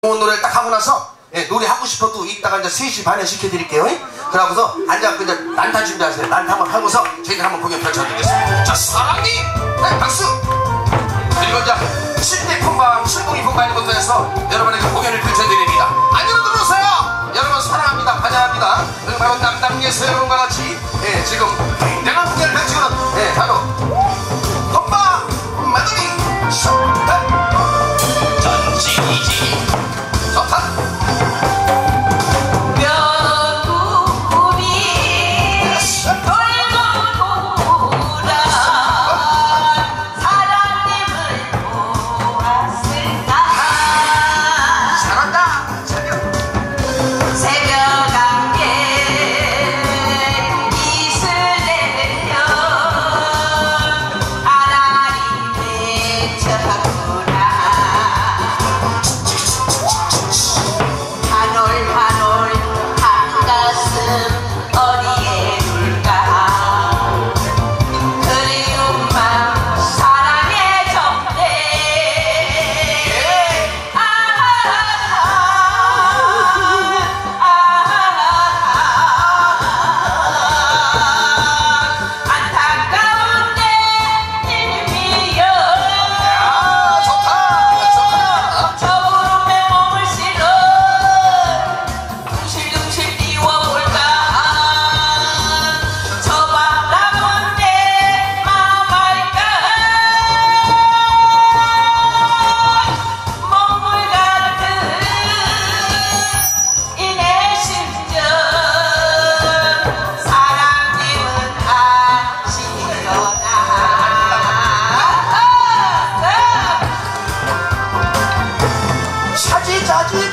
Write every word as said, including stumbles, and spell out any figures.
좋은 노래를 딱 하고 나서 예, 노래 하고 싶어도 이따가 이제 세 시 반에 시켜드릴게요. 예? 그러고서 앉아서 이제 난타 준비하세요. 난타 한번 하고서 저희들 한번 공연 펼쳐드리겠습니다. 자, 사랑니! 네, 박수! 그리고 이제 칠 대 콩방, 칠공이 콩방부터 해서 여러분에게 공연을 펼쳐드립니다. 안녕히 들어오세요! 여러분 사랑합니다. 환영합니다. 그리고 바로 남당에서 여러분과 같이 예, 지금 굉장한 공연을 펼치고는 예, 바로 콩방 마지막 샷! 전지이지 좋다! 자지